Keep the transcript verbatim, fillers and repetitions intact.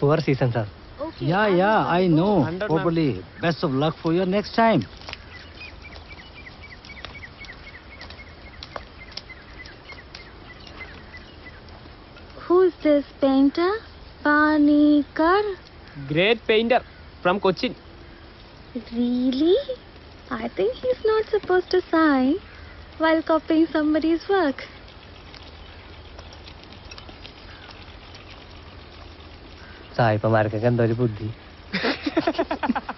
poor season, sir. Okay, yeah, yeah, I know. Probably. Best of luck for your next time. Who's this painter? Panikar? Great painter from Cochin. Really? I think he's not supposed to sign while copying somebody's work. സായിപ്പന്മാർക്കൊക്കെ എന്തോ ഒരു ബുദ്ധി.